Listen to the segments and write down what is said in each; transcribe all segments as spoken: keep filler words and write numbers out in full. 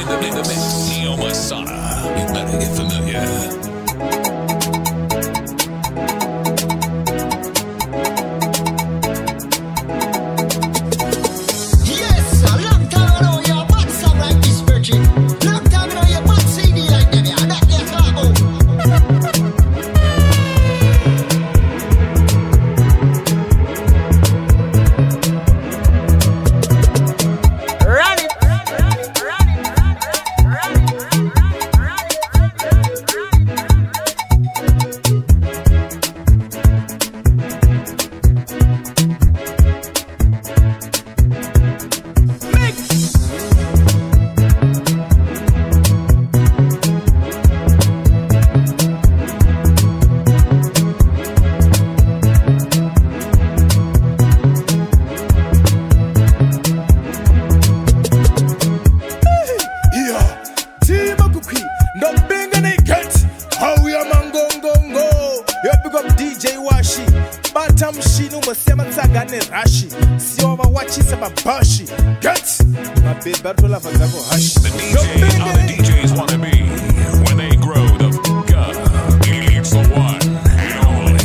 in the mix. Neo Masada. You better get familiar. The D J, other D Js wanna be when they grow the fuck up. It's the one and only.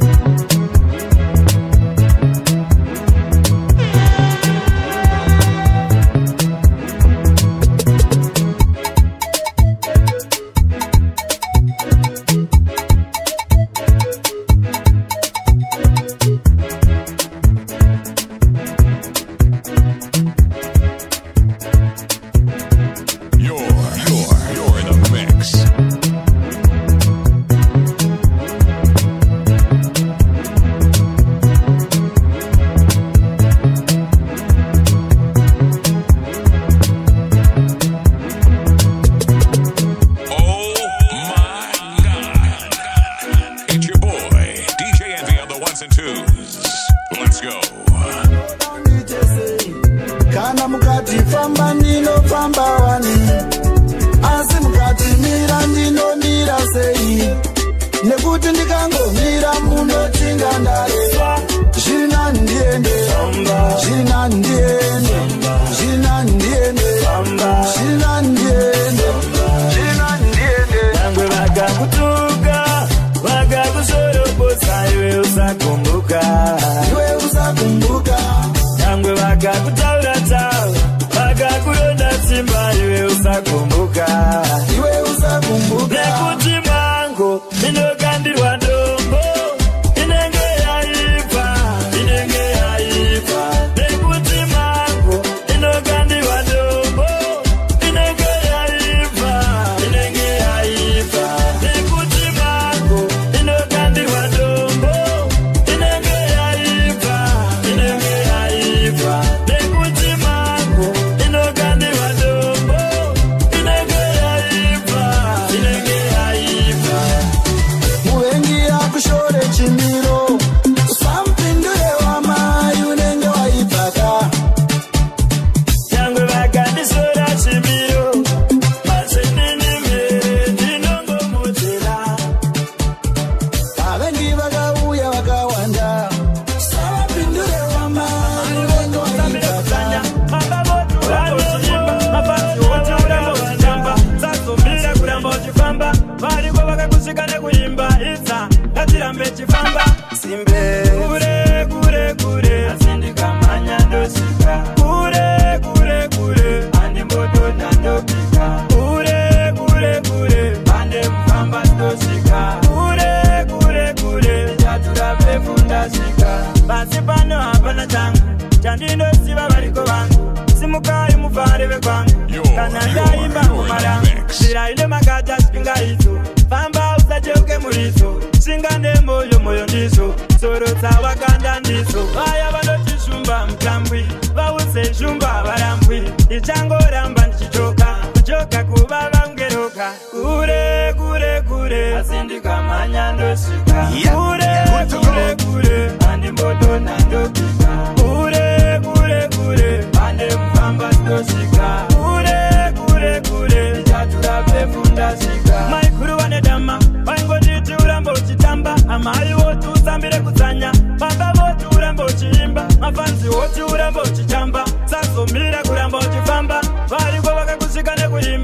Amali wotu sambire kutanya, baba wotu urembo chimba, mafanzi wotu urembo chichamba, saso mira kurembo chifamba, vari kwa waka kushikane kuimba.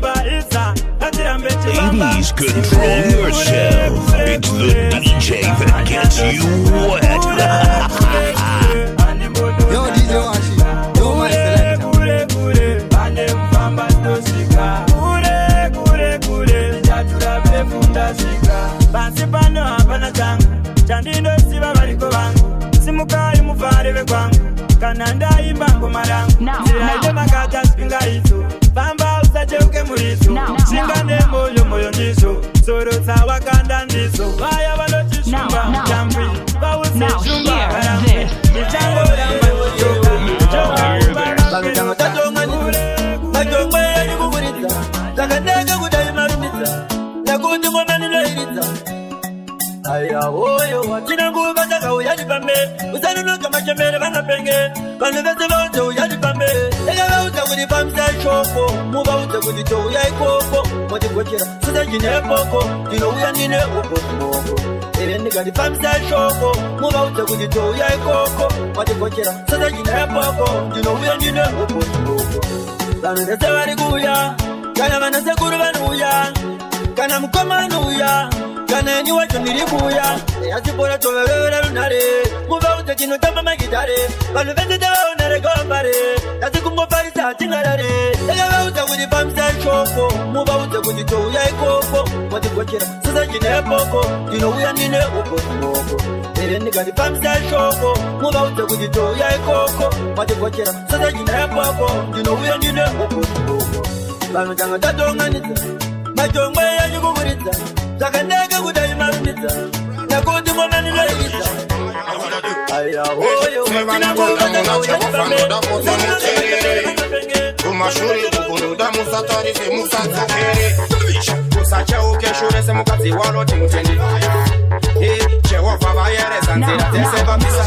control yourself. It's the D J that gets you wet. Yo, D J Washi, yo, my selector. Basi pano hapana changu chandindo siva valiko vangu simukai mufareve kwangu kana ndaimba ngoma rangu ziraile makata spinga iso pamba usacheuke muriso singane moyo moyo ndiso soro sawa kanda ndiso vaya vanochishumba mutambwi vause shumba karambe michango ramba choka choka Tango tatonga nita, tatonga ya nyukukurita, takaneka kutaimarumita, nakuti mwamani loirita. Aya oyo wakina nguva taka uyadi pambe, usanunuka machemere vana penge, vanu vese vaute uyadi pambe, ega vauta kuti pamsa shoko, muva ute kuti to uyai koko, mwati kochira, sisa jine poko, dino uya nine upo smoko. Ere nigadi pamsa shoko, muva ute kuti to uyai koko, mwati kochira, sisa jine poko, dino uya nine upo smoko. Vanu vese vari kuya, kana vana sekuru vanuya, kana mukoma nuya, kana ni wacho nilibuya, yasipora towewera lunare, muva ute kino tamba magitare, vanu vese tewa unare gombare, yasikumbofarisa tingarare, ega ute kuti pamsa shoko, muva ute kuti to uyai koko, mwati kochira, sisa jine poko, dino uya nine upo smoko. Ere nigadi pamsa shoko, muva ute kuti to uyai koko, mwati kochira, sisa jine poko, dino uya nine upo smoko. Vanu tanga tatonga nita, majongwe ya nyukukurita, takaneka kutaimarumita, nakuti mwamani loirita. Aya oyo wakina nguva taka uyadi pambe, kumashuri kukunuda musatari se musatokere kusacha ukeshure se mukazi waloti mutendi Jehova vayereza nzira tese vapisa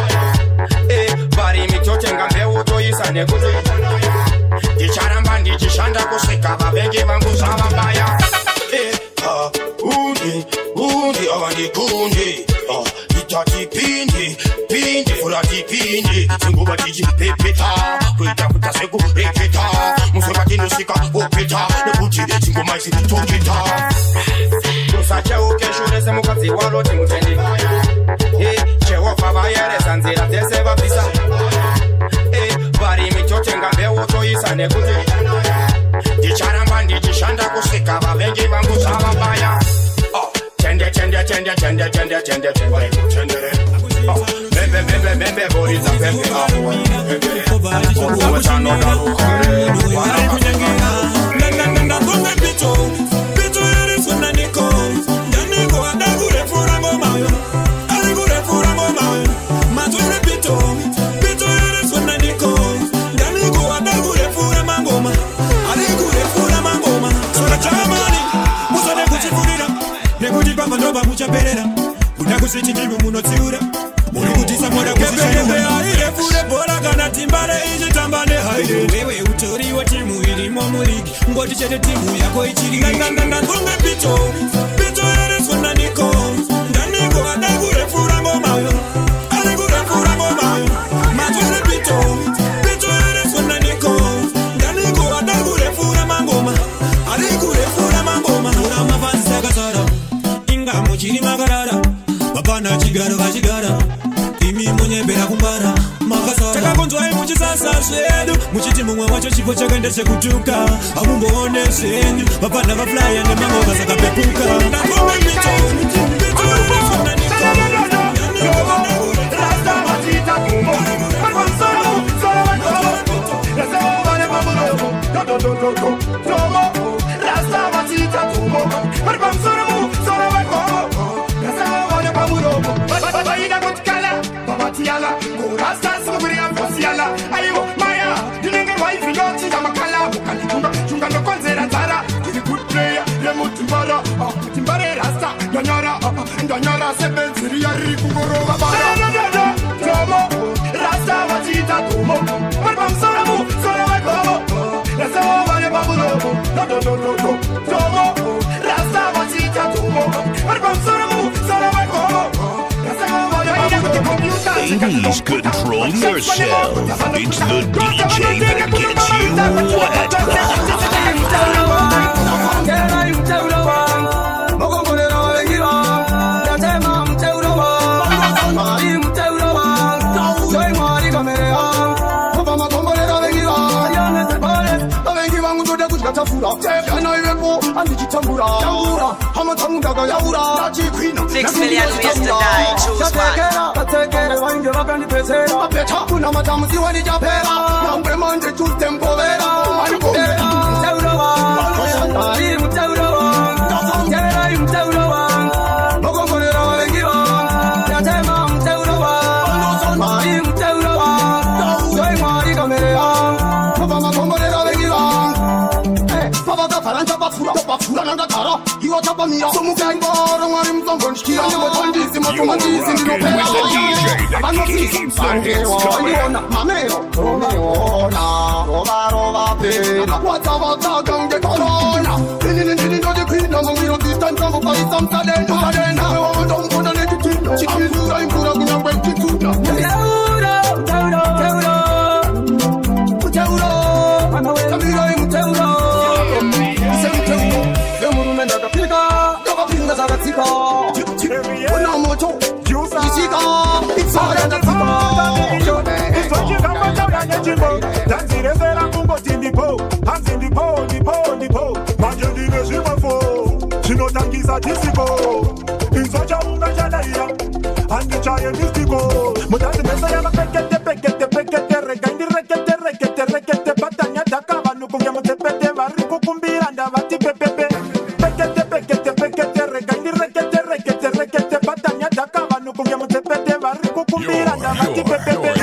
vari mitote ngambe utoisa nekuti ndicharamba ndichishanda kusvika vavengi vangu zvavabaya undi undi avandikundi itati pindi pindi furati pindi singuva tichipepeta kuita kuta sekureketa musokati nosvika opeta nekuti chingoma isi toketa kusacheuke shure semukadzi waloti mutendi Jehova vayereza nzira dzese vapisa vari mitotenga mbeu toisa nekuti ndicharamba ndichishanda kusvika vavengi vangu zvavabaya tende tende tende tende tende tende tende tendere bembe bembe bembe boriza bembe apo bembe apo chanoda ukare wana kunyangina nanda nanda tonga pito pito yere suna niko ndaniko adagure furango mayo adagure furango mayo matore pito pito yere suna niko ndaniko adagure furango mayo adagure furango mayo sura chamani musone kuchifurira nekuti pamba ndoba muchaperera unakusiti ndimu munotsiura muri kutisa mwana kusishayembe haire fure bora kana timbare ichitambane haire wewe utoriwa timu irimo murigi ngoti chete timu yako ichiri nganganganga ngonge pito pito ere sona niko ndaniko adagure fura ngomayo adagure fura ngomayo matore pito pito ere sona niko ndaniko adagure fura mangoma adagure fura mangoma ura mafansi sakasara inga muchiri makarara mapana chigaro vachigara imi munyembera kumbara makasara takakonzwai muchisasa zvedu muchiti mumwe wacho chipo chakaenda chekutuka hamumboone zvenyu mapana vaflaya nemangova zakapepuka ndakome mito Yala, go rasta suguri amfosiala. Ayo, Maya, dinenge wife yoti yamakala. Ukali chunga, chunga no konzera tara. Give a good player, le mutimbara. Ah, mutimbare rasta, danyara, ah, danyara seben siriya rikugoro babara. Tomo, rasta watita tomo. Marpam soramu, soramu komo. Rasta wale babulo. No no no no no. Tomo, rasta watita tomo. Marpam soramu, soramu komo. Ladies, control yourself. It's the D J that gets you wet. chafura Yana iwepo andichitambura Tambura Hama tamugaga yaura Nachi queen Six million ways to die, choose one. Tatekera, tatekera, wange wakani pesera Apeta kuna matamuzi wani japera Nambe manje choose tempovera Manipovera Mtaurowa Mtaurowa Mtaurowa Mtaurowa Mtaurowa Mokongonera walengiwa Tatema Mtaurowa Mari Mtaurowa Soy Mari kamerea Papa makongonera walengiwa Papa ka faranja bafura Bafura nanga kara Iwa chapa mia Somuka imbara Ngari mtongonshkia Nyama tondisi Matumandisi Ndinopera Abano sisi Sangewa Mamero Romeona Rova rova pena Wata wata gange corona Nini nini nini nini kwina Mungiro distanza Mupa isam sadena Sadena Odo mpona neti tina Chikizura impura kunyangwe kituna Mteuro Mteuro Mteuro Mteuro Kamira mteuro Ise mteuro Lemurume ndakapika Ndakapinga zakatika Una moto Isika Isaka ndatika Tanzirezera kungo tindipo Hanzindipo, dipo, dipo Manjendine shimafo Shinotangiza disiko Insocha unga jalaia Andichaye mistiko Mutanzi mesa ya pekete, pekete, pekete Regaindi rekete, rekete, rekete Batanya dakava nukunge mutepete Variku kumbiranda vati pepepe Pekete, pekete, pekete Regaindi rekete, rekete, rekete Batanya dakava nukunge mutepete Variku kumbiranda vati pepepe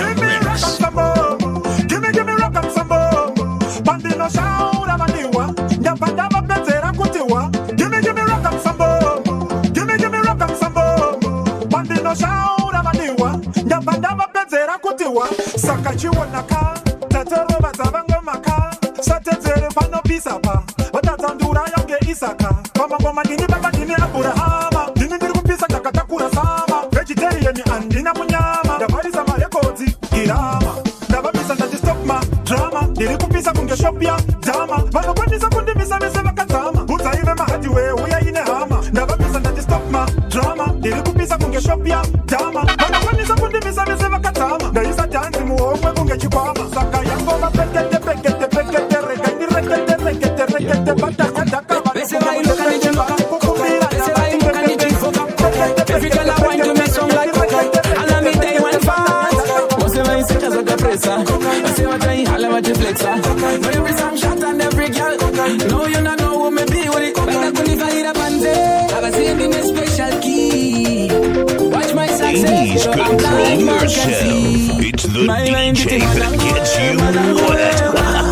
Sakachiwonaka, tatero bazavanga maka, satezere pano bisapa, watatandura yange isaka, mama mama nini baba nini Abrahama, nini ndiru pisa takatakura sama, vegetarian andina munyama, dabari sama records, girama, dababisa na stop ma drama, ndiru pisa kunge shopia, dama, bano kwani sa kundi misa misa vakatama, buta ive mahadi we uya ine hama, dababisa na stop ma drama, ndiru pisa kunge shopia, dama, bano kwani sa kundi misa misa vakatama, na isa dance muomwe kunge chikwama, saka yango ma pekete pekete pekete regaindi rekete rekete rekete batanya dakava, Bese vai look at it, look at Bese vai look at it, fuck Every girl I want to make song like and I meet day one fast. Bese vai sit as a depressa. Bese vai try hala vai flexa. But every song shot and every girl. No you not know who me be with it. But I could live a banze. Have a seen in a special key. Watch my success. Ladies, control yourself. It's the D J that gets you wet.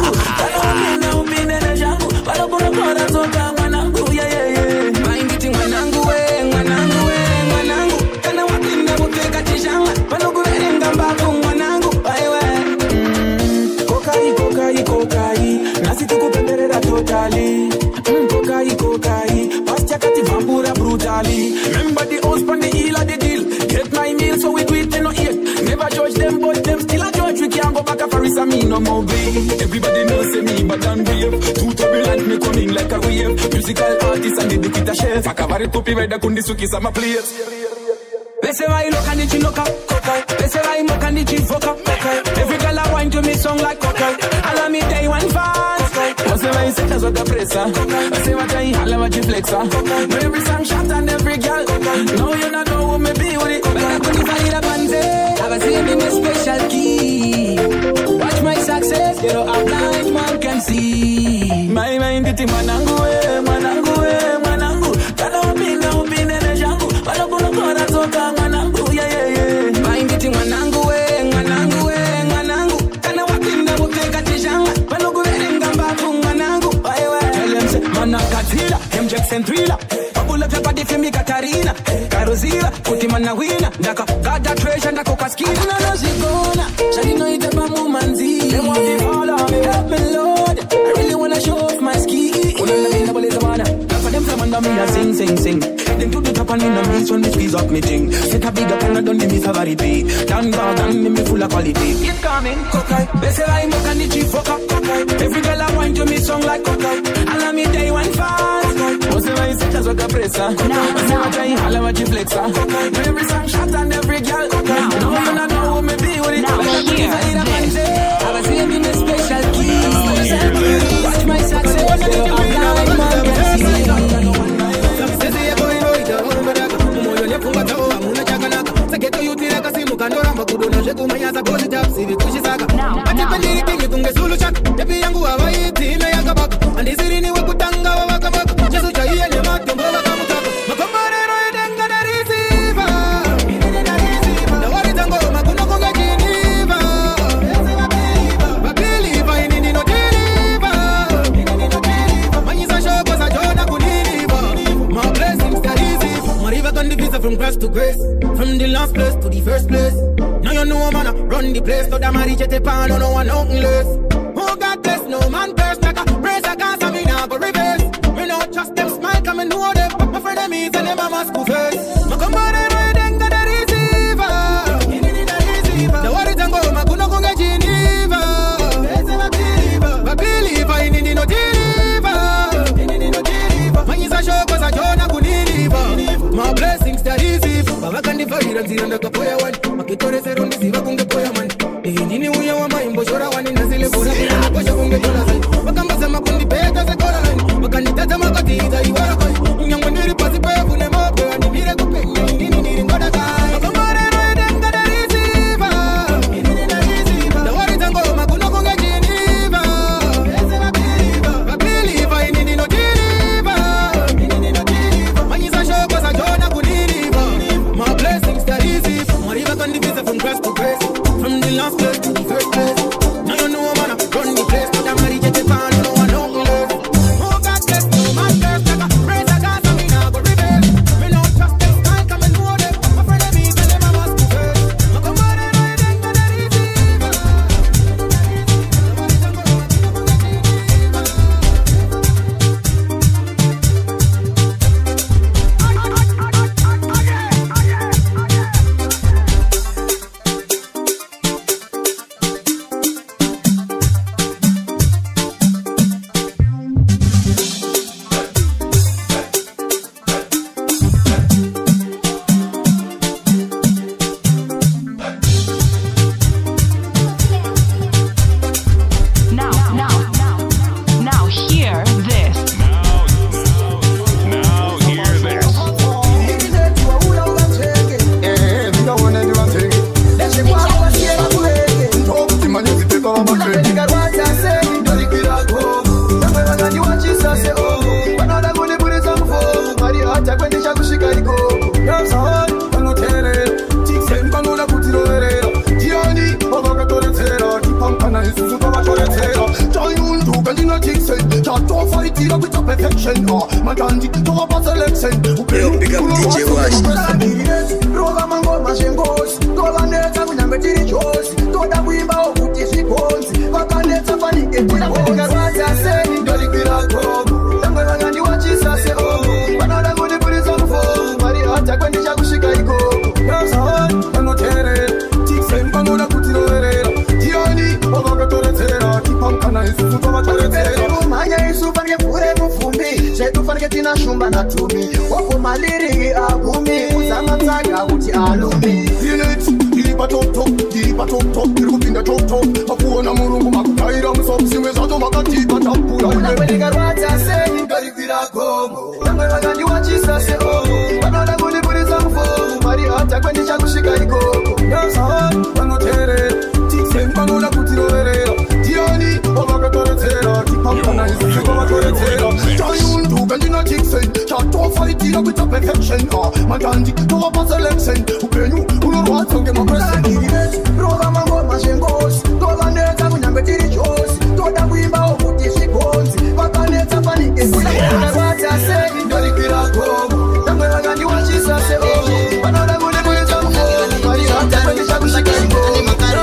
Totally, mm, kokai, kokai, pastia kati vampura brutally. Remember the house from the heel of the deal. Get my meal so we do it in no ear. Never judge them, but them still a judge. We can't go back a Paris and me no more babe. Everybody knows say me but don't wave. Two turbulent me coming like a wave. Musical artist and the dikita chef. Akavari topi weda kundi suki sama players. Bese vai look and the chinoka, kokai. Bese vai mock and the chifoka, kokai. Every girl I want to me song like kokai. Allow me day one fast. Bese vai sit as a depressa. Bese vai try hala vai flexa. But every song shot and every girl. No you not know who me be with it. But I couldn't find a banze. Have a seen in a special key. Watch my success. Get out of blind man can see. My mind iti manangu eh, manangu eh, manangu. Kada wapina upine ne jangu. Wala kuna kona toka manangu yeah yeah yeah. Mind iti manangu eh, manangu eh, manangu. Kada wapina upine tijanga. Wala kuna ngamba tu manangu. Tell them say manakatila, M Jackson thriller. Pull up your body for me Katarina. Karozira, put him on a winner. Daka, got that treasure, daka kaskina. No, no, she gonna. Shawty know it about mumanzi. They want me all of me, help me Lord. I really wanna show off my ski. Una la mina bole zamana. Now for them from under me, I sing, sing, sing. Them to the top and in the mix when they squeeze up me thing. Set a big up and I don't give me favorite. Down, down, down, me full of quality. It's coming, cockeye. Bese I mock and the chief fuck up, cockeye. Every girl I want to me song like cockeye. Allow me day one fast. Bese I sit as a depressa. Bese I try hala vai flexa. Every song shot and every girl. No you not know who me be with it. But I could never eat a banze. Have a seen in a special key. Watch my success. Pandiri kunge sulu chak Tepi yangu hawaiti ime ya kabak Andiziri ni wakutanga wa wakabak Jesu chaiye ni matombo wakamutaka Makombarero idenga na riziva Na waritango makuno konga jiniva Wapiliva inini no jiniva Manyisa shoko sa jona kuniniva My blessings that easy My river can divisa from grass to grace From the last place to the first place Now you know man, run the place. So that marriage te pan, no one nothing less. Oh God bless, no man curse. Like a praise a gas, I mean I go reverse. We don't trust them, smile, come and know them. My friend them is and them a must go first. My come on and ride and get a receiver. The worry don't go, my kuno konga Geneva. My believer, in the no deliver. My is a show, cause I don't have to my blessings that easy. Baba can divide and see under the poya one. Makitore se rondi siva kunge poya man. Eh nini uya wa maimbo shora wani nazile bora. Makosha kunge dola zai. Makamba sama kundi peta se kora line. Makani tata makati ita iwara koi. Nyangwa niri pasi pe kune mope. Ani mire kupe nini niri ngoda kai. Makamare roe denga da receiver. The worry tango makuno kunge Geneva. My believer in nini no deliver. Manyisa show cause I jona kuniniva. My blessings that easy. My river can divisa from grass to grace. From the last place to the first place. Now you know man, run the place. But I'm ready to get on, no one no love. Oh God bless, no man curse. Like a praise a God, I mean I go reverse. Me no trust them, can't come and know them. My friend them is and them I must go first. My come on and ride and go that easy. Now, now, now, now hear this. Now hear this. Yo, big up D J Wash. Roga mangoma zvengozi tovanetsa kunyange tiri jozi toda kuimba okuti zviponzi vakanetsa fanike tinaogarwadza sei ndolikwira gogo tamwe vangandiwachisa seogo vanoda kundiburisa mufomu mari hata kwendichakusvika ikoko yazaoni vanoteerera tiksen vanoda kutiroverera ndiani wavakatoretsera tipamukana isusu tovatoretsera umhanya isu fanike pfure mupfumbi zvedu fanike tina shumba natumi wako maliriki agumi uzamatsanga kuti alumi Top, deep top top, irikupinda top top. Akuona murungu makutaira musofu simwe zato makatipa tapura. Unakwendikarwadza sei ngaripira gomo. Vamwe vakandiwachisa seomo. Vanoda kundiburisa mufomu mari hata kwendichakusvika ikoko. Yazaoni vanoteerera tiksen vanoda kutiroverera. Ndiani wavakatoretsera tipamukana isusu tovatoretsera. Chayunduka ndina tiksen chatofaitira kuita perfection. Mandandi tovapa selection. Upenyu unorwadza ngemapresent. Roga mangoma zvengozi tovanetsa kunyange tiri jozi toda kuimba okuti zviponzi vakanetsa fanike unakarwadza sei ndolikwira gomo tamwe vakandiwachisa seomo vanoda kundiburisa mufomu mari hata kwendichakusvika ikoko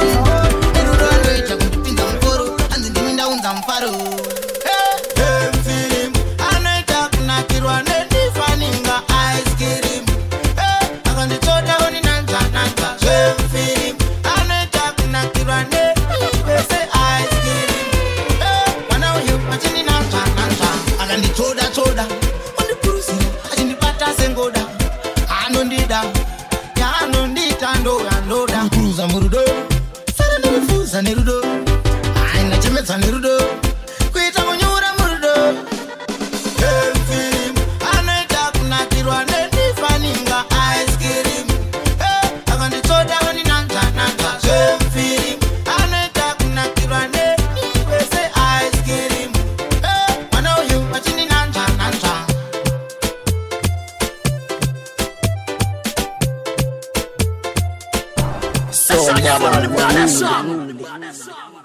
Nerudo, I na chemeza nerudo, kuita kunyura murudo. Hey film, anaita kuna kirwa neti faninga ice cream. Hey, akandi soda wani nanta nanta. Hey film, anaita kuna kirwa So bad, man.